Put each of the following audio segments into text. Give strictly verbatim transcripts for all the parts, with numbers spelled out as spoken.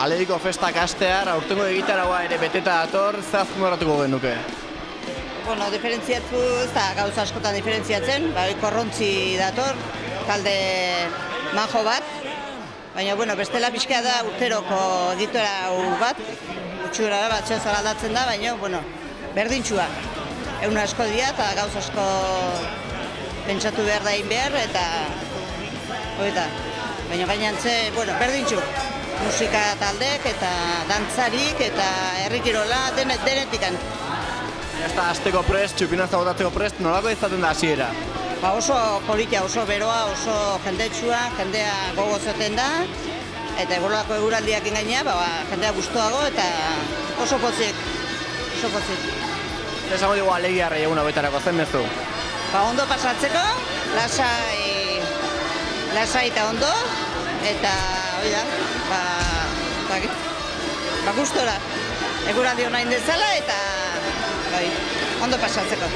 Alediko festak astear, aurtengo egitaragoa ere beteta dator, ze azpimarratuko genuke? Bueno, diferentziatu ez da gauza askotan diferentziatzen, ba, korrontzi dator, talde majo bat, baina bueno, bestela pixka da urteroko egitora bat, utxura da bat txezara aldatzen da, baina bueno, berdintxua. Egun asko dira eta gauza asko pentsatu behar da egin behar, eta hoeta, baina gainantze, bueno, berdintxu. Musika taldek eta dantzarik eta herrikirola denet, denetikan. Ez da azteko prest, txupinazta botatzeko prest, nolako izaten da hasiera? Ba oso politia, oso beroa, oso jendetsua, jendea gogozaten da, eta egolako eguraldiak engainea, ba, jendea guztuago eta oso potzik, oso potzik. Esango dugu alegiarra eguna betarako, zen mezu? Ba ondo pasatzeko, lasai, lasai eta ondo, eta hori da, ba, ba, ba gustora, eguraldi hona indezala eta bai, ondo pasatzeko.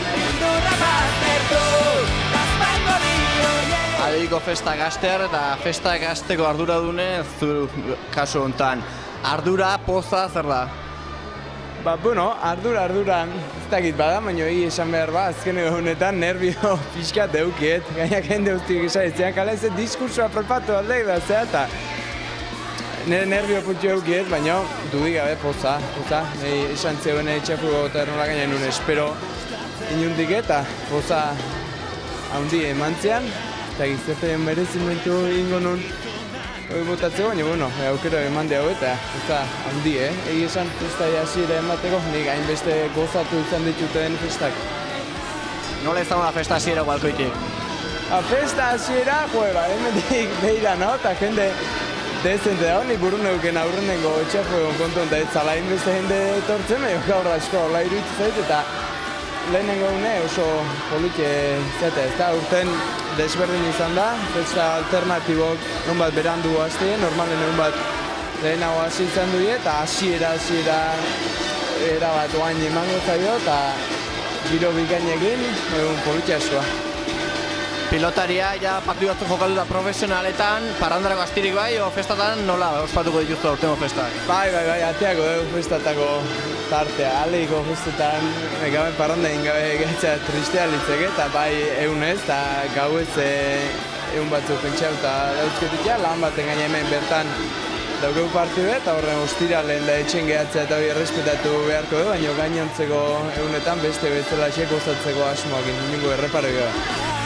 Alediko festa gaztear eta festa gazteko ardura dune, zu kasu honetan. Ardura, poza, zer da? Ba, bueno, ardura, ardura, ez dakit bada, baina egi esan behar ba, azken honetan nerbio pixkat deukiet. Gainak jende guztiak esan ez zean kala ez diskursoa prepatu aldeik da, zea eta nire nerbio puntio eukiet, baina dudik gabe poza, poza. Nei esan zeuen etxafu gota ernola gaina nun espero inundik eta poza haundi emantzean, eta giztepen merezimentu ingo nun hori botatzeko, baina, bueno, aukero eman hau eta poza haundi, eh? Egi esan festa hasiera emateko, nik hainbeste gozatu izan dituten festak. Nola izango da festa hasiera gualkoitik? A festa hasiera, joe, ba, hemendik behira, no? Eta jende dezente dago, ni buru neuken aurrenengo etxafu egon kontuen, eta ez zala hainbeste jende etortzen, edo gaur asko hola iruditzen zait, eta lehenengo une oso polike zete, ez da, urten desberdin izan da, festa alternatibok non bat berandu hastie, normalen egun bat lehenago hasi izan duen, eta hasiera, hasiera era bat oain emango zaio, eta giro bikainekin, egun polike askoa. Pilotaria, ja partidu batzu jokatu da profesionaletan, parrandarako astirik bai, o festatan nola ospatuko dituzte urtengo festak? Bai, bai, bai, ateako dugu festatako tartea, aleiko festetan, gaben parranda ingabe gaitza tristea litzeke, eta bai egunez, eta gau ez egun batzu pentsauta dauzketik ja, lan baten gaina hemen bertan daukegu partidu eta horren ostiralen da etxen gehatzea eta hori errespetatu beharko du, baina gainontzeko egunetan beste bezala xek gozatzeko asmoakin, ningu erreparoik gara.